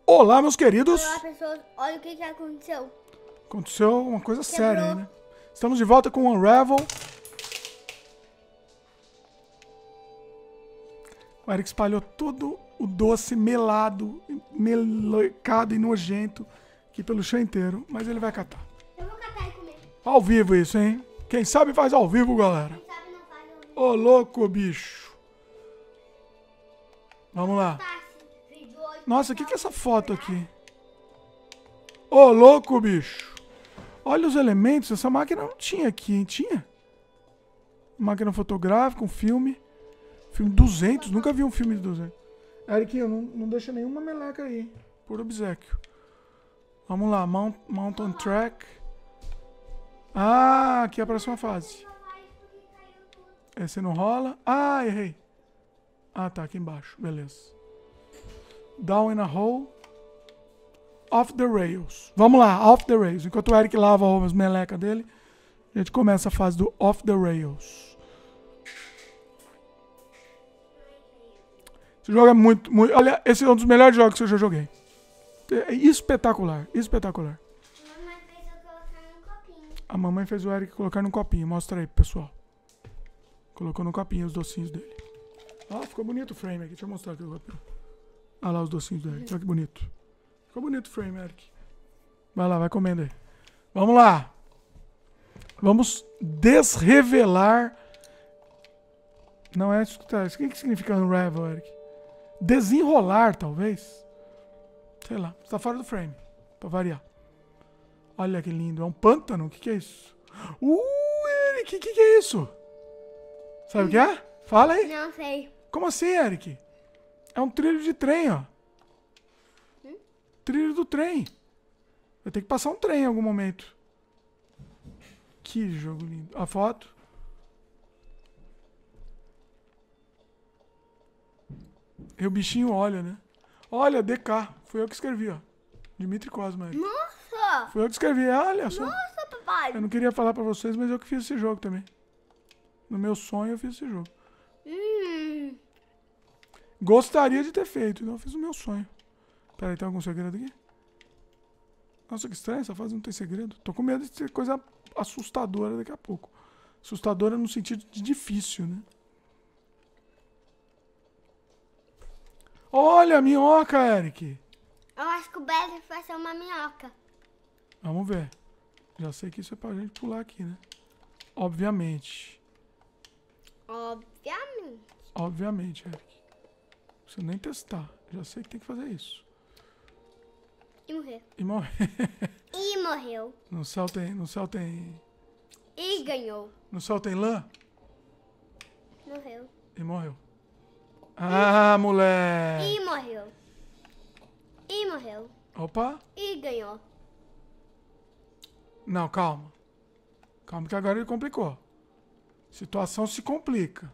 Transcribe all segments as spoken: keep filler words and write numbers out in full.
Olá, meus queridos. Olá, pessoas. Olha o que, que aconteceu. Aconteceu uma coisa Quebrou. séria aí, né? Estamos de volta com o Unravel. O Eric espalhou todo o doce melado, melecado e nojento aqui pelo chão inteiro. Mas ele vai catar. Eu vou catar e comer. Ao vivo isso, hein? Quem sabe faz ao vivo, galera. Quem sabe não faz ao vivo. Ô, louco, bicho. Vamos lá. Nossa, o que, que é essa foto aqui? Ô, louco, bicho. Olha os elementos. Essa máquina não tinha aqui, hein? Tinha? Máquina fotográfica, um filme. Filme duzentos. Nunca vi um filme de duzentos. Eric, não, não deixa nenhuma meleca aí. Por obséquio. Vamos lá. Mount, Mountain Track. Ah, aqui é a próxima fase. Esse não rola. Ah, errei. Ah, tá. Aqui embaixo. Beleza. Down in a hole. Off the rails. Vamos lá, off the rails. Enquanto o Eric lava as melecas dele, a gente começa a fase do off the rails. Esse jogo é muito, muito... Olha, esse é um dos melhores jogos que eu já joguei. É espetacular, espetacular. A mamãe fez eu colocar num copinho. A mamãe fez o Eric colocar num copinho. Mostra aí, pessoal. Colocou no copinho os docinhos dele. Ah, ficou bonito o frame aqui. Deixa eu mostrar aqui o copinho. Olha lá os docinhos do Eric. Olha que bonito. Ficou bonito o frame, Eric. Vai lá, vai comendo aí. Vamos lá. Vamos desrevelar. Não é isso que tá. Isso que significa unravel, Eric? Desenrolar, talvez. Sei lá. Está fora do frame. Pra variar. Olha que lindo. É um pântano? O que, que é isso? Uh, Eric, o que, que é isso? Sabe o que é? Fala aí. Não sei. Como assim, Eric? É um trilho de trem, ó. Hum? Trilho do trem. Vai ter que passar um trem em algum momento. Que jogo lindo. A foto. E o bichinho olha, né? Olha, D K. Foi eu que escrevi, ó. Dimitri Cosma. Eric. Nossa! Foi eu que escrevi. Olha só. Nossa, papai! Eu não queria falar pra vocês, mas eu que fiz esse jogo também. No meu sonho eu fiz esse jogo. Hum. Gostaria de ter feito, então eu fiz o meu sonho. Peraí, tem algum segredo aqui? Nossa, que estranho, essa fase não tem segredo. Tô com medo de ser coisa assustadora daqui a pouco. Assustadora no sentido de difícil, né? Olha a minhoca, Eric! Eu acho que o Beto vai ser uma minhoca. Vamos ver. Já sei que isso é pra gente pular aqui, né? Obviamente. Obviamente. Obviamente, Eric. Não precisa nem testar. Já sei que tem que fazer isso. E morreu. E morrer. E morreu. No céu tem... No céu tem... E ganhou. No céu tem lã? Morreu. E morreu. Ah, moleque! E morreu. E morreu. Opa! E ganhou. Não, calma. Calma que agora ele complicou. Situação se complica.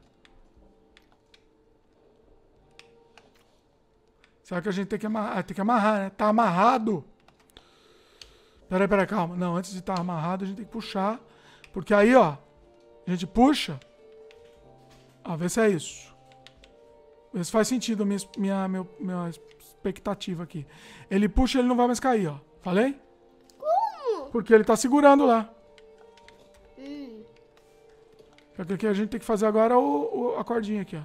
Será que a gente tem que amarrar? Ah, tem que amarrar, né? Tá amarrado. Peraí, peraí, calma. Não, antes de estar tá amarrado, a gente tem que puxar. Porque aí, ó, a gente puxa. Ó, vê se é isso. Vê se faz sentido a minha, minha, meu, minha expectativa aqui. Ele puxa, ele não vai mais cair, ó. Falei? Como? Porque ele tá segurando lá. Hum. Só que aqui a gente tem que fazer agora o, o, a cordinha aqui, ó.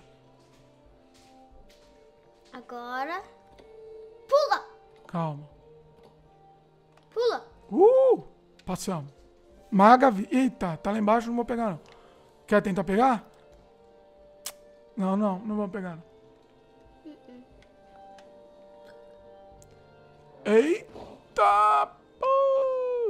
Agora... Pula! Calma. Pula! Uh! Passamos. Maga... Vi... Eita, tá lá embaixo, não vou pegar, não. Quer tentar pegar? Não, não, não vamos pegar, não. Uh-uh. Eita! Pô.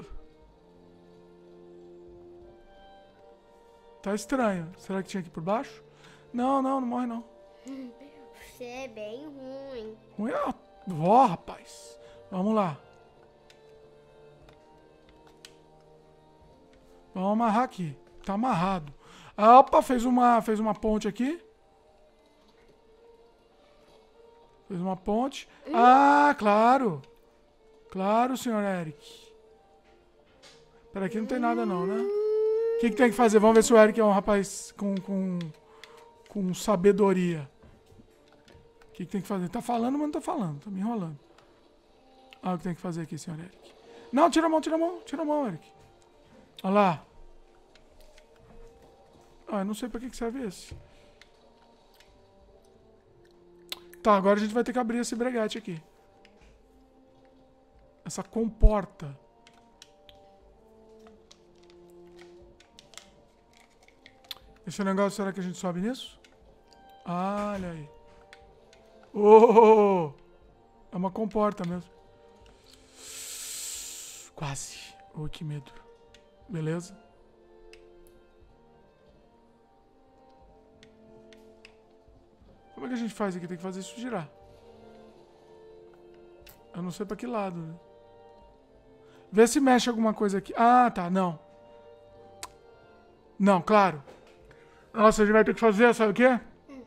Tá estranho. Será que tinha aqui por baixo? Não, não, não morre, não. Você é bem ruim. Ruim é... Ó, rapaz. Vamos lá. Vamos amarrar aqui. Tá amarrado. Ah, opa, fez uma, fez uma ponte aqui. Fez uma ponte. Hum. Ah, claro. Claro, senhor Eric. Pera aqui, não tem nada não, né? O que, que tem que fazer? Vamos ver se o Eric é um rapaz com, com, com sabedoria. O que, que tem que fazer? Tá falando, mas não tá falando. Tá me enrolando. Olha o que tem que fazer aqui, senhor Eric. Não, tira a mão, tira a mão, tira a mão, Eric. Olha lá. Ah, eu não sei pra que que serve esse. Tá, agora a gente vai ter que abrir esse breguete aqui. Essa comporta. Esse negócio, será que a gente sobe nisso? Ah, olha aí. Oh! É uma comporta mesmo. Quase. Oh, que medo. Beleza? Como é que a gente faz aqui? Tem que fazer isso girar. Eu não sei pra que lado, né? Vê se mexe alguma coisa aqui. Ah, tá. Não. Não, claro. Nossa, a gente vai ter que fazer, sabe o quê?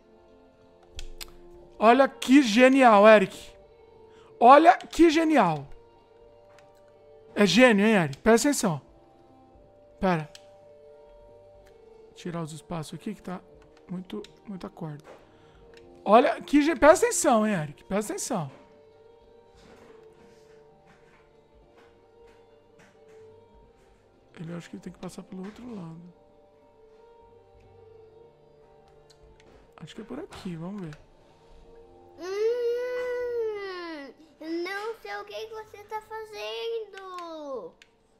Olha que genial, Eric. Olha que genial. É gênio, hein, Eric? Presta atenção. Pera. Tirar os espaços aqui que tá muito, muita corda. Olha que gênio. Presta atenção, hein, Eric? Presta atenção. Ele acho que ele tem que passar pelo outro lado. Acho que é por aqui, vamos ver. Hum, não sei o que você tá fazendo.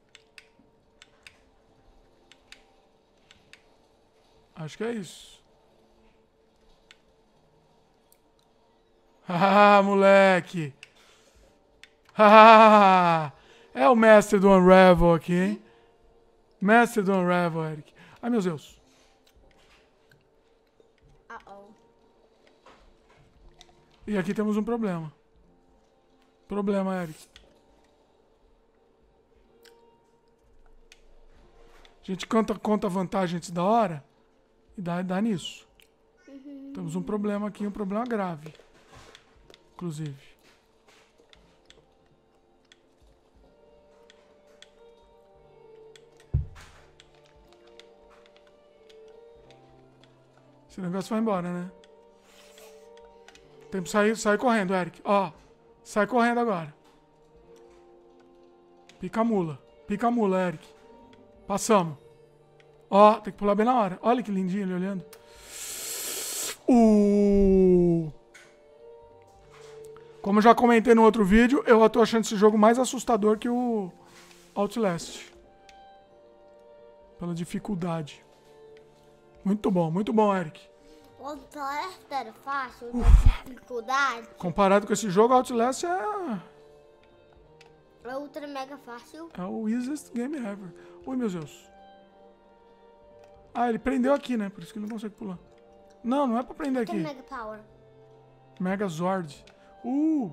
Acho que é isso. Ah, moleque. Ah, é o mestre do Unravel aqui, hein? Mestre do Unravel, Eric. Ai, meu Deus. Uh-oh. E aqui temos um problema. Problema, Eric. A gente conta, conta vantagem antes da hora e dá, dá nisso. Uhum. Temos um problema aqui, um problema grave. Inclusive. Esse negócio vai embora, né? Tem que sair, sair correndo, Eric. Ó, sai correndo agora. Pica a mula. Pica a mula, Eric. Passamos. Ó, tem que pular bem na hora. Olha que lindinho ele olhando. Uh... Como eu já comentei no outro vídeo, eu tô achando esse jogo mais assustador que o Outlast. Pela dificuldade. Muito bom, muito bom, Eric. O Outlast era fácil, Ufa. dificuldade. Comparado com esse jogo, Outlast é... É ultra mega fácil. É o easiest game ever. Ui, meu Deus. Ah, ele prendeu aqui, né? Por isso que ele não consegue pular. Não, não é pra prender aqui. Tem mega power. Megazord. Uh!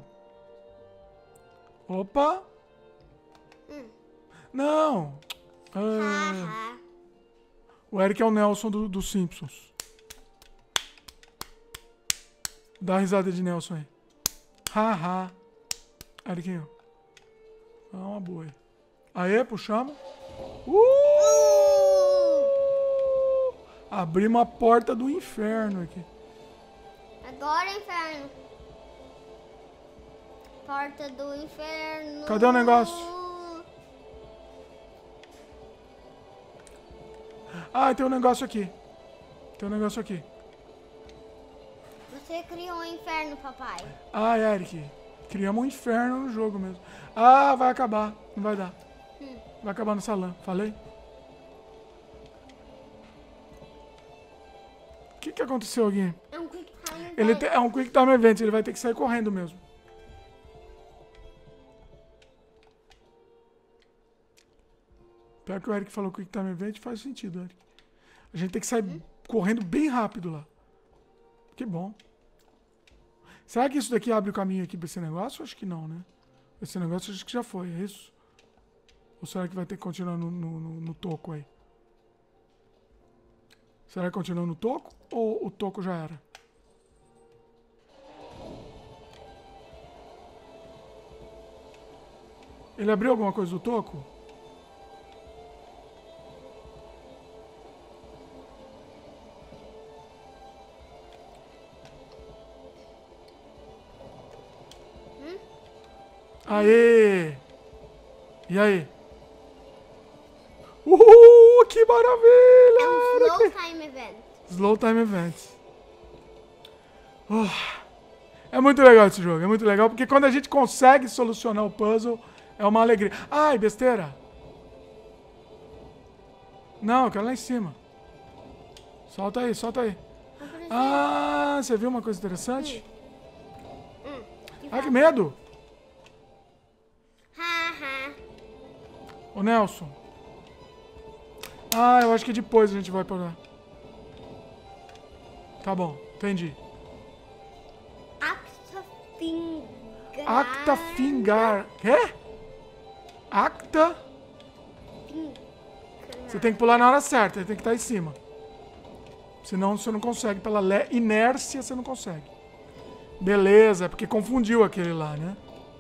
Opa! Hum. Não! Ah, Haha. o Eric é o Nelson do, dos Simpsons. Dá a risada de Nelson aí. Haha. Ericinho. Ah, uma boa aí. Aê, puxamos. Uh! Abrimos a porta do inferno aqui. Agora inferno. Porta do inferno. Cadê o negócio? Ah, tem um negócio aqui. Tem um negócio aqui. Você criou um inferno, papai. Ah, Eric. Criamos um inferno no jogo mesmo. Ah, vai acabar. Não vai dar. Hum. Vai acabar no salão. Falei? O que, que aconteceu aqui? É um quick time Ele event. te- é um Quick Time Event. Ele vai ter que sair correndo mesmo. Pior que o Eric falou Quick Time Event, faz sentido, Eric. A gente tem que sair hum? correndo bem rápido lá. Que bom. Será que isso daqui abre o caminho aqui pra esse negócio? Acho que não, né? Esse negócio acho que já foi, é isso? Ou será que vai ter que continuar no, no, no, no toco aí? Será que continua no toco? Ou o toco já era? Ele abriu alguma coisa do toco? Aê! E aí? Uhul, que maravilha! É um slow time event. Slow Time Events. Oh, é muito legal esse jogo, é muito legal, porque quando a gente consegue solucionar o puzzle, é uma alegria. Ai, besteira! Não, eu quero lá em cima. Solta aí, solta aí. Ah, você viu uma coisa interessante? Hum. Ai, que medo! Haha. Ô, Nelson. Ah, eu acho que depois a gente vai pra lá. Tá bom, entendi. Acta Fingar. Acta Fingar. Quê? Acta. Você tem que pular na hora certa, tem que estar em cima. Senão você não consegue. Pela le- inércia você não consegue. Beleza, é porque confundiu aquele lá, né?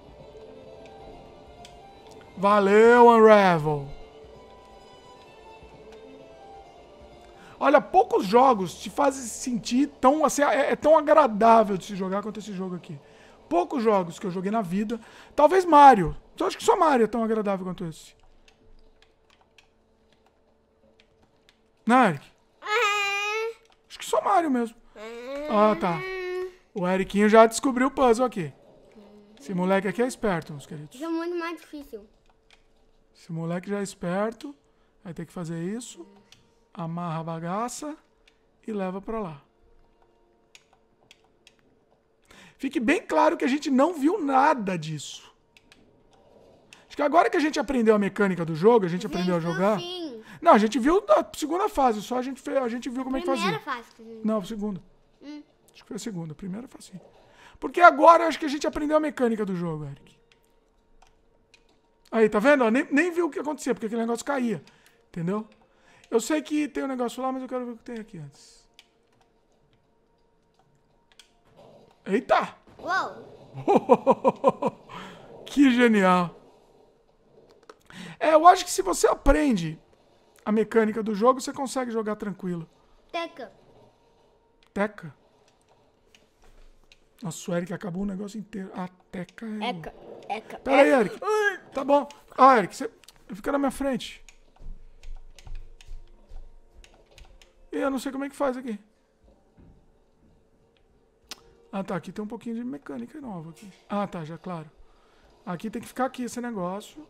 Valeu, Unravel. Olha, poucos jogos te fazem sentir tão, assim, é, é tão agradável de se jogar quanto esse jogo aqui. Poucos jogos que eu joguei na vida. Talvez Mario. Eu acho que só Mario é tão agradável quanto esse. Não, Eric? Acho que só Mario mesmo. Ah, tá. O Eriquinho já descobriu o puzzle aqui. Esse moleque aqui é esperto, meus queridos. Isso é muito mais difícil. Esse moleque já é esperto. Vai ter que fazer isso. Amarra a bagaça e leva pra lá. Fique bem claro que a gente não viu nada disso. Acho que agora que a gente aprendeu a mecânica do jogo, a gente, gente aprendeu a jogar... Sim. Não, a gente viu a segunda fase, só a gente, fez, a gente viu como Primeira é que fazia. fase. Não, a segunda. Hum. Acho que foi a segunda, a primeira foi assim. Porque agora acho que a gente aprendeu a mecânica do jogo, Eric. Aí, tá vendo? Nem, nem viu o que acontecia, porque aquele negócio caía. Entendeu? Eu sei que tem um negócio lá, mas eu quero ver o que tem aqui antes. Eita! Uou! Que genial! É, eu acho que se você aprende a mecânica do jogo, você consegue jogar tranquilo. Teca. Teca? Nossa, o Eric acabou o negócio inteiro. Ah, Teca é... Eca. Eca. Pera aí, Eric. Tá bom. Ah, Eric, você fica na minha frente. E eu não sei como é que faz aqui. Ah, tá. Aqui tem um pouquinho de mecânica nova aqui. Ah, tá. Já, claro. Aqui tem que ficar aqui esse negócio.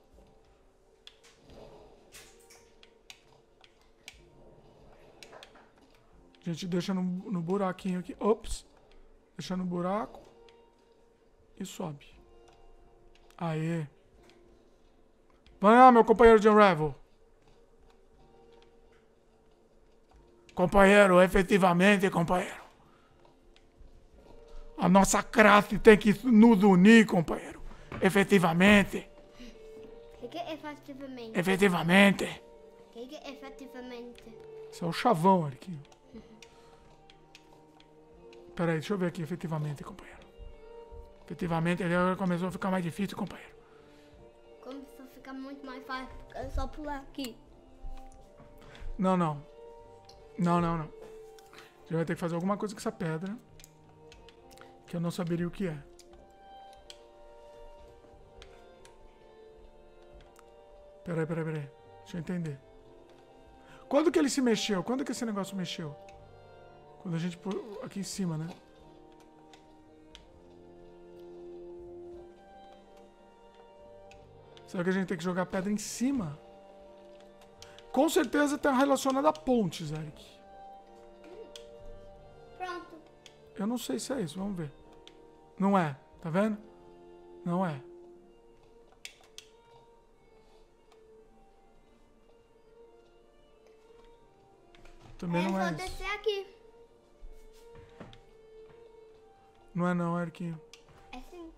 A gente deixa no, no buraquinho aqui. Ops. Deixa no buraco. E sobe. Aê. Vai lá, meu companheiro de Unravel. Companheiro, efetivamente, companheiro. A nossa classe tem que nos unir, companheiro. Efetivamente. O que é efetivamente? Efetivamente. O que é efetivamente? Isso é o chavão, Eriquinho. Pera aí, deixa eu ver aqui, efetivamente, companheiro. Efetivamente, agora começou a ficar mais difícil, companheiro. Começou a ficar muito mais fácil. É só pular aqui. Não, não. Não, não, não. A gente vai ter que fazer alguma coisa com essa pedra. Que eu não saberia o que é. Peraí, peraí, peraí. Deixa eu entender. Quando que ele se mexeu? Quando que esse negócio mexeu? Quando a gente... Aqui em cima, né? Será que a gente tem que jogar a pedra em cima? Com certeza está relacionado a pontes, Eric. Pronto. Eu não sei se é isso, vamos ver. Não é, tá vendo? Não é. Também É não só é isso. descer aqui. Não é não, Eriquinho. É sim.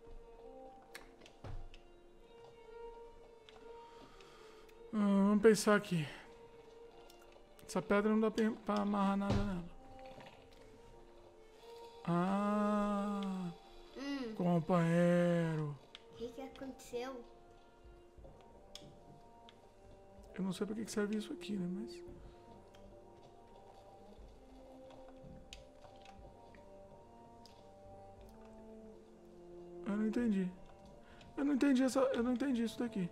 Hum, vamos pensar aqui. Essa pedra não dá pra pra amarrar nada nela. Ah, Hum. companheiro. O que que aconteceu? Eu não sei pra que que serve isso aqui, né? Mas... Eu não entendi. Eu não entendi essa... Eu não entendi isso daqui.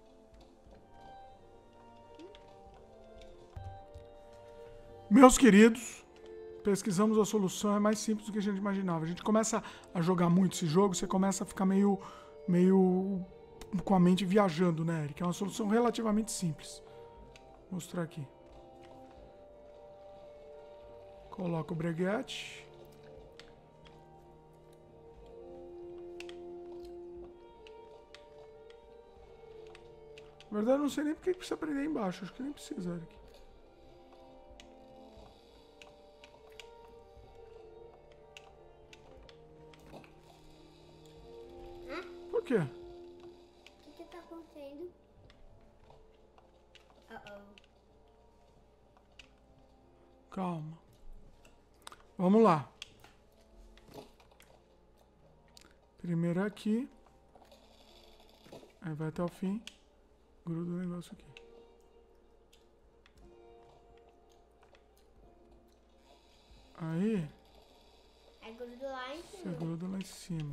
Meus queridos, pesquisamos a solução, é mais simples do que a gente imaginava. A gente começa a jogar muito esse jogo, você começa a ficar meio, meio com a mente viajando, né, Eric? É uma solução relativamente simples. Vou mostrar aqui. Coloca o breguete. Na verdade, eu não sei nem porque precisa prender embaixo. Acho que nem precisa, Eric. Por quê? O que que tá acontecendo? Uh-oh. Calma. Vamos lá. Primeiro aqui. Aí vai até o fim. Gruda o negócio aqui. Aí. Aí gruda lá em Você cima. gruda lá em cima.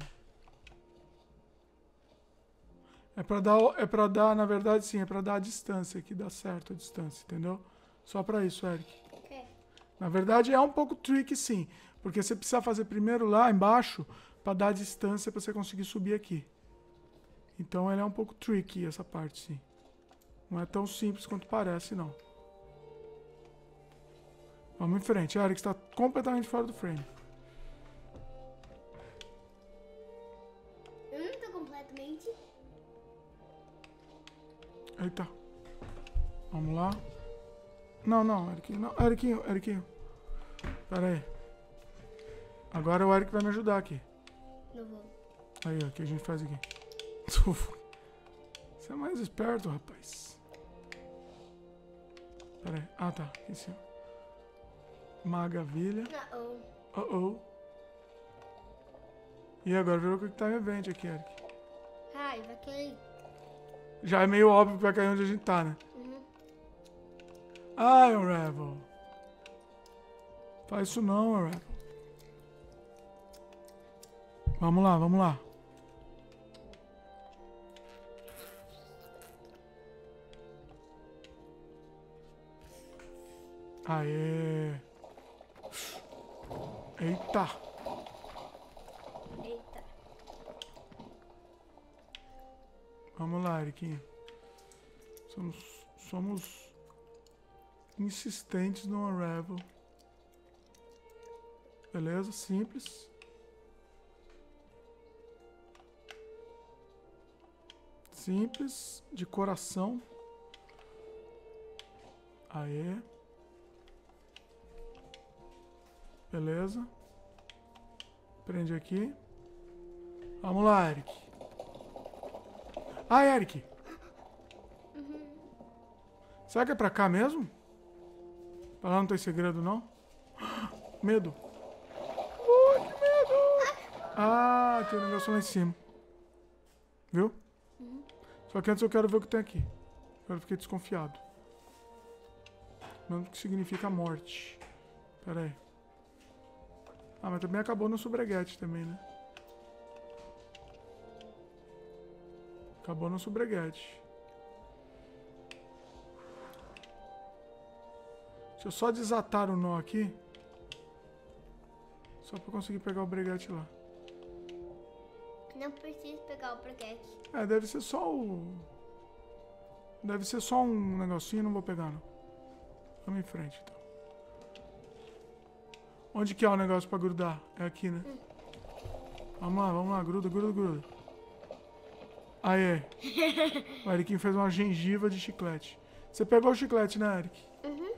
É pra dar, é pra dar, na verdade sim, é pra dar a distância, que dá certo a distância, entendeu? Só pra isso, Eric. É. Na verdade é um pouco tricky sim, porque você precisa fazer primeiro lá embaixo pra dar a distância pra você conseguir subir aqui. Então ele é um pouco tricky essa parte sim. Não é tão simples quanto parece não. Vamos em frente, Eric está completamente fora do frame. Eu não tô completamente. Eita. Vamos lá. Não, não, Eriquinho, não. Eriquinho, Eriquinho. Pera aí. Agora o Eric vai me ajudar aqui. Não vou. Aí, ó, o que a gente faz aqui? Você é mais esperto, rapaz. Pera aí. Ah, tá. Aqui em cima. Maravilha. Uh-oh. Oh, oh. E agora virou Quick Time Event aqui, Eric. Ai, vai cair. Já é meio óbvio que vai cair onde a gente tá, né? Uhum. Ai, Unravel. Faz isso não, Unravel. Vamos lá, vamos lá. Aê. Eita. Eita. Vamos lá, Eriquinho. Somos, somos insistentes no Unravel. Beleza? Simples. Simples, de coração. Aê. Beleza. Prende aqui. Vamos lá, Eric. Ah, Eric. Uhum. Será que é pra cá mesmo? Pra lá não tem segredo, não? Medo. Ui, que medo. Ah, tem um negócio lá em cima. Viu? Uhum. Só que antes eu quero ver o que tem aqui. Agora eu fiquei desconfiado. Mesmo que significa morte. Pera aí. Ah, mas também acabou no sobreguete também, né? Acabou no sobreguete. Deixa eu só desatar o nó aqui. Só pra conseguir pegar o breguete lá. Não preciso pegar o braguete. É, deve ser só o... Deve ser só um negocinho, não vou pegar não. Vamos em frente, então. Onde que é o negócio pra grudar? É aqui, né? Hum. Vamos lá, vamos lá. Gruda, gruda, gruda. Aê. O Eriquinho fez uma gengiva de chiclete. Você pegou o chiclete, né, Eric? Uhum.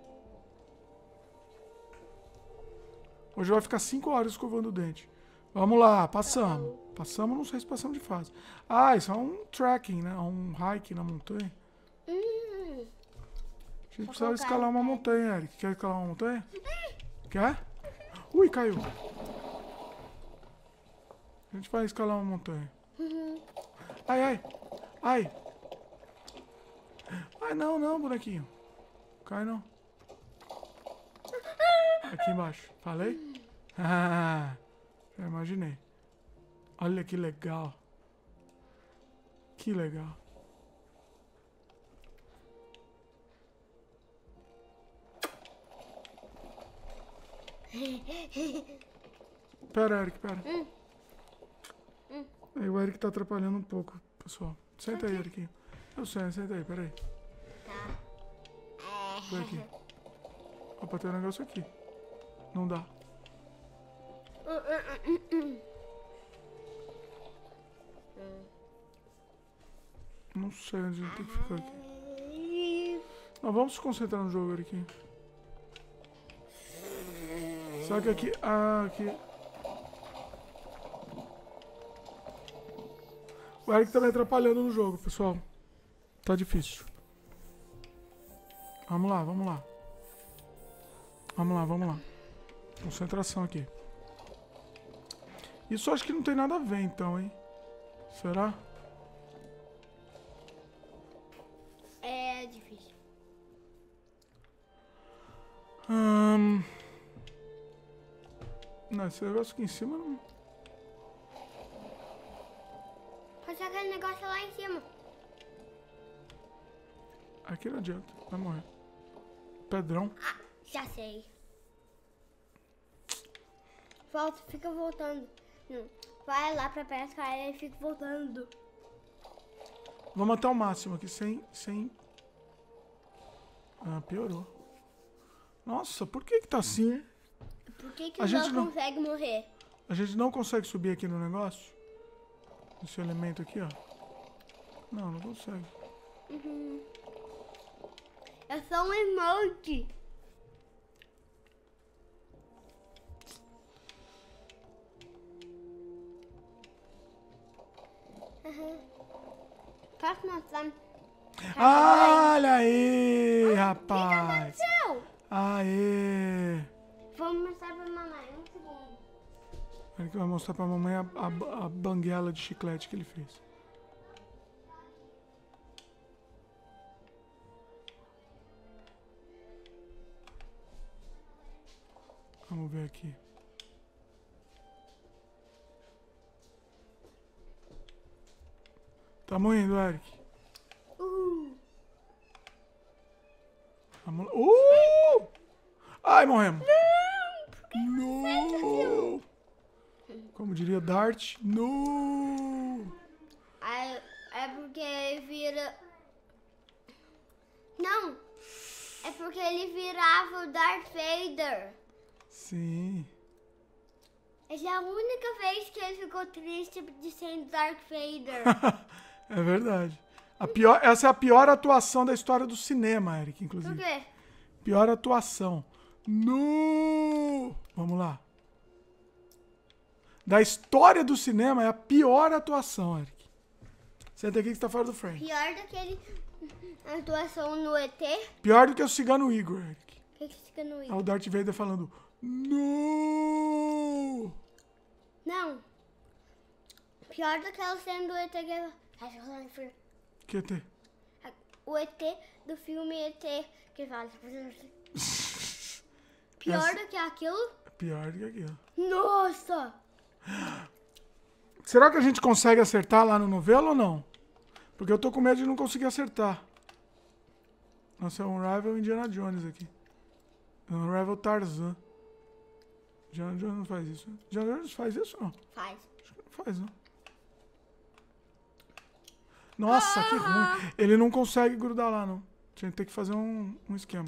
Hoje vai ficar cinco horas escovando o dente. Vamos lá, passamos. Uh-oh. Passamos, não sei se passamos de fase. Ah, isso é um trekking, né? Um hike na montanha. Uhum. A gente precisa escalar uma montanha, Eric. Quer escalar uma montanha? Quer? Ui, caiu. A gente vai escalar uma montanha. Uhum. Ai, ai. Ai. Ai, não, não, bonequinho. Cai não. Aqui embaixo. Falei? Ah, já imaginei. Olha que legal. Que legal. Pera, Eric, pera. Hum. Hum. Aí o Eric tá atrapalhando um pouco, pessoal. Senta aí, Eric. Eu sei, senta aí, pera aí. Tá. Vem aqui. Opa, tem um negócio aqui. Não dá. Não sei onde tem que ficar aqui. Não, vamos se concentrar no jogo, Eric. Será que aqui... Ah, aqui... O Eric tá me atrapalhando no jogo, pessoal. Tá difícil. Vamos lá, vamos lá. Vamos lá, vamos lá. Concentração aqui. Isso acho que não tem nada a ver, então, hein? Será? É difícil. Hum... Não, esse negócio aqui em cima não... Pode aquele negócio lá em cima. Aqui não adianta, vai morrer. Pedrão. Ah, já sei. Volta, fica voltando. Não. Vai lá pra pesca e fica voltando. Vamos até o máximo aqui, sem... sem... Ah, piorou. Nossa, por que que tá assim, hein? Por que que A não gente não- consegue morrer? A gente não consegue subir aqui no negócio? Esse elemento aqui, ó. Não, não consegue. Uhum. É só um emoji. Uhum. Posso mostrar? Olha aí, O que rapaz. aconteceu? Aê. Vou mostrar pra mamãe. Um segundo. Ele que vai mostrar pra mamãe a, a, a banguela de chiclete que ele fez. Vamos ver aqui. Tamo indo, Eric. Uh. Vamos lá. Uh! Ai, morremos. Não, No! Como diria Dart, no! É, é porque ele vira... Não! É porque ele virava o Darth Vader. Sim. Essa é a única vez que ele ficou triste de ser Darth Vader. É verdade. A pior, essa é a pior atuação da história do cinema, Eric, Por inclusive. quê? Pior atuação. No! Vamos lá. Da história do cinema é a pior atuação, Eric. Senta aqui que você tá fora do frame. Pior daquele atuação no E T. Pior do que o Cigano Igor, Eric. O que, que fica no É I? o Darth Vader falando no! Não. Pior do que ela sendo do E T que ela... Que é ter? O E T do filme E T que fala... Pior Essa- do que aquilo? Pior do que aquilo. Nossa! Será que a gente consegue acertar lá no novelo ou não? Porque eu tô com medo de não conseguir acertar. Nossa, é um Rival Indiana Jones aqui. É um Rival Tarzan. Indiana Jones não faz isso. Indiana Jones faz isso ou não? Faz. Acho que não faz, não. Nossa, que ruim. Ele não consegue grudar lá, não. Tinha que ter que fazer um, um esquema.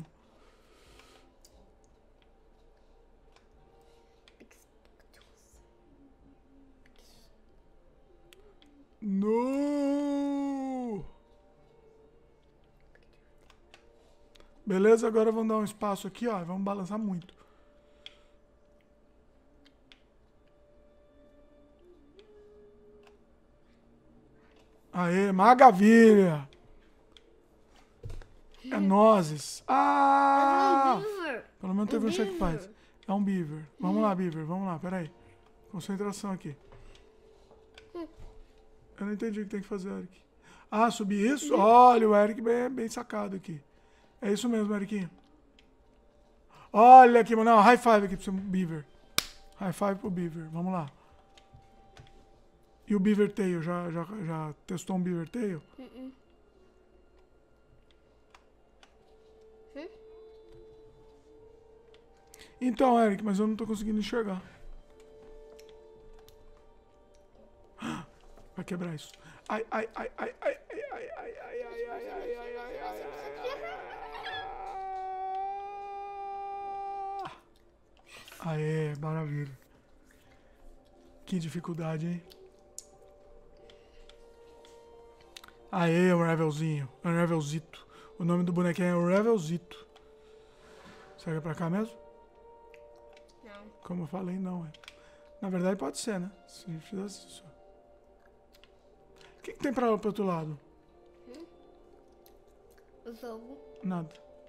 No! Beleza, agora vamos dar um espaço aqui, ó. Vamos balançar muito. Aê, maravilha! É nozes. Ah! Beaver. Pelo menos teve um check beaver. paz. É um beaver. Vamos lá, beaver. Vamos lá, peraí. Concentração aqui. Eu não entendi o que tem que fazer, Eric. Ah, subir isso? Olha, o Eric bem, bem sacado aqui. É isso mesmo, Ericinho. Olha aqui, mano. Não, high five aqui pro seu beaver. High five pro beaver. Vamos lá. E o Beaver Tail? Já, já, já testou um Beaver Tail? Uh-uh. Hum? Então, Eric, mas eu não tô conseguindo enxergar. Vai quebrar isso. Ai, ai, ai, ai, ai, ai, ai, ai, ai, ai, ai, ai, ai, ai, ai, ai, ai. Aê, maravilha. Que dificuldade, hein? Aê, um Revelzinho. Um Revelzito. O nome do bonequinho é um Revelzito. Será que é pra cá mesmo? Não. Como eu falei, não é. Na verdade pode ser, né? Se fizesse isso. O que, que tem pra lá pro outro lado? Hum? O jogo. Nada.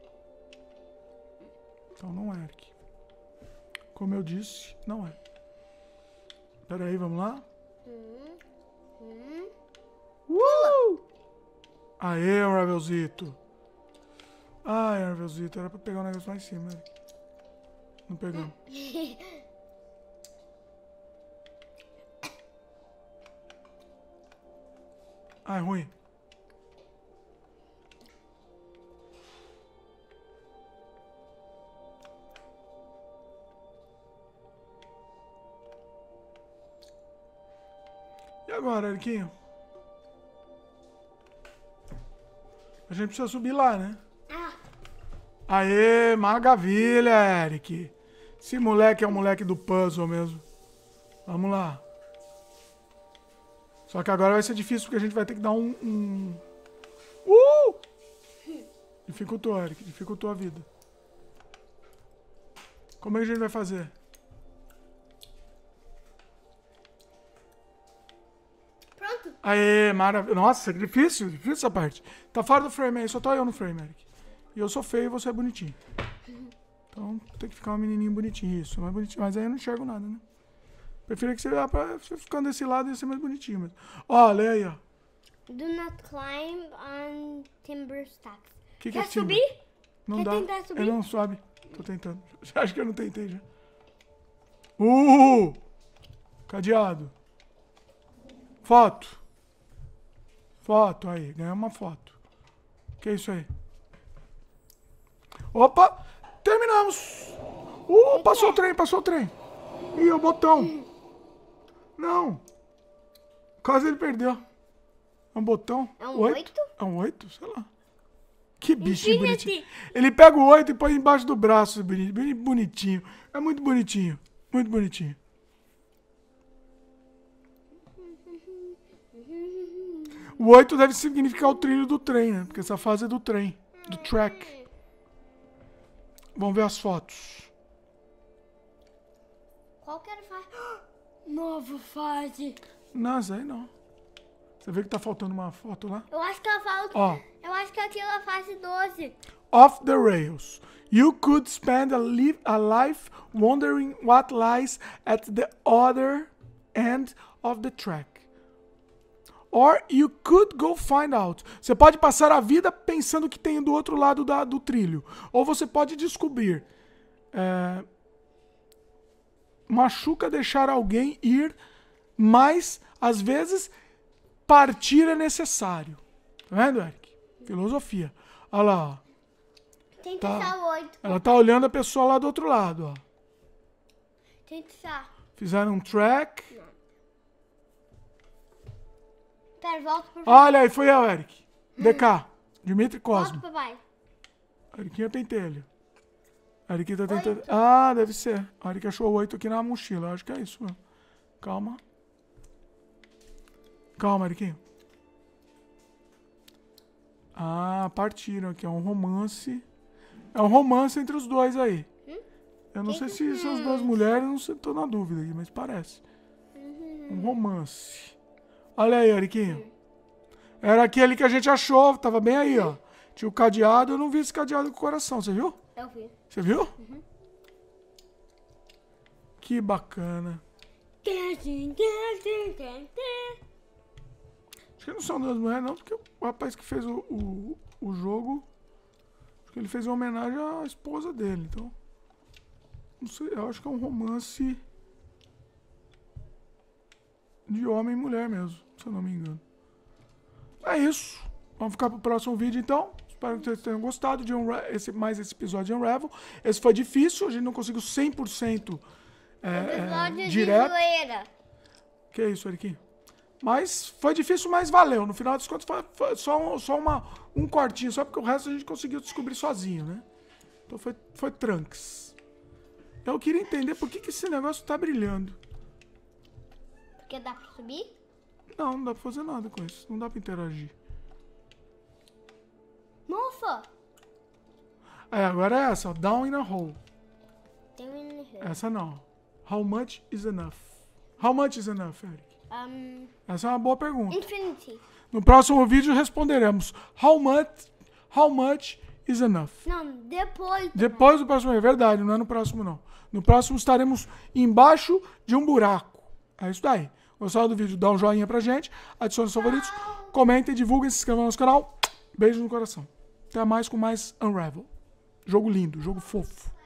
Então não é, Eric. Como eu disse, não é. Pera aí, vamos lá? Hum. Hum. Uh! Aê, um Revelzito. Ai, Revelzito, era pra pegar um negócio lá em cima, Eric. Não pegou. Ah, é ruim. E agora, Eriquinho? A gente precisa subir lá, né? Ah. Aê, maravilha, Eric. Esse moleque é o moleque do puzzle mesmo. Vamos lá. Só que agora vai ser difícil porque a gente vai ter que dar um... um... Uh! Dificultou, Eric. Dificultou a vida. Como é que a gente vai fazer? Pronto. Aê, maravilha. Nossa, que difícil. Difícil essa parte. Tá fora do frame aí. Só tô eu no frame, Eric. E eu sou feio e você é bonitinho. Então tem que ficar um menininho bonitinho. Isso, mais bonitinho. Mas aí eu não enxergo nada, né? Prefiro que você vá pra você ficando desse lado e ser mais bonitinho mesmo. Ó, lê aí, ó. Do not climb on timber stacks. Que que Quer é timber? subir? Não Quer dá. tentar subir? Ele não sobe. Tô tentando. Você acha que eu não tentei já? Uh! Cadeado. Foto. Foto aí. Ganhamos uma foto. Que é isso aí? Opa! Terminamos! Uh! Passou o trem, passou o trem. Ih, o botão. Não. Quase ele perdeu. É um botão? É um oito? oito? É um oito? Sei lá. Que bicho Infinity. bonitinho. Ele pega o oito e põe embaixo do braço. Boni- Bem bonitinho. É muito bonitinho. Muito bonitinho. O oito deve significar o trilho do trem, né? Porque essa fase é do trem. Do track. Vamos ver as fotos. Qual que era a fase? Nova fase. Não, isso aí não. Você vê que tá faltando uma foto lá? Eu acho que ela fala. Ó. Eu acho que aquilo é a fase doze. Off the rails. You could spend a, li a life wondering what lies at the other end of the track. Or you could go find out. Você pode passar a vida pensando o que tem do outro lado da, do trilho. Ou você pode descobrir. É, machuca deixar alguém ir, mas às vezes partir é necessário. Tá vendo, Eric? Filosofia. Olha lá, ó. Tenta Tá. achar o oito. Ela tá olhando a pessoa lá do outro lado, ó. Tenta achar. Fizeram um track. Pera, volta pro Olha aí, foi eu, Eric. D K. Dimitri Volta, Cosmo. papai. Eriquinha tem telha. A Eriquinha tá tentando... Ah, deve ser. A Eric achou o oito aqui na mochila. Acho que é isso mesmo. Calma. Calma, Eriquinho. Ah, partiram aqui. É um romance. É um romance entre os dois aí. Eu não sei se são as duas mulheres, não sei, tô na dúvida aqui, mas parece. Um romance. Olha aí, Eriquinho. Era aquele que a gente achou, tava bem aí, ó. Tinha o cadeado, eu não vi esse cadeado com o coração, você viu? Eu vi. Você viu? Que bacana. Acho que não são duas mulheres, não, porque o rapaz que fez o, o, o jogo, acho que ele fez uma homenagem à esposa dele, então. Não sei, eu acho que é um romance. de homem e mulher mesmo, se eu não me engano. É isso. Vamos ficar pro próximo vídeo, então. Espero que vocês tenham gostado de Unra- esse, mais esse episódio de Unravel. Esse foi difícil, a gente não conseguiu cem por cento é, Episódio é, de direto. zoeira. Que é isso, Eriquinho? Mas foi difícil, mas valeu. No final das contas, foi, foi só, um, só uma, um cortinho, só porque o resto a gente conseguiu descobrir sozinho, né? Então foi, foi trunks. Eu queria entender por que, que esse negócio tá brilhando. Porque dá pra subir? Não, não dá pra fazer nada com isso. Não dá pra interagir. Mofa! É, agora é essa, ó. Down in a hole. Tem um no chão. Essa não. How much is enough? How much is enough, Eric? Um, Essa é uma boa pergunta. Infinity. No próximo vídeo responderemos How much, how much is enough? Não, depois. Depois do próximo, é verdade, não é no próximo não. No próximo estaremos embaixo de um buraco. É isso daí. Gostaram do vídeo? Dá um joinha pra gente, adicione os favoritos, comentem, divulguem, se inscrevam no nosso canal. Beijo no coração. Até mais com mais Unravel. Jogo lindo, jogo fofo.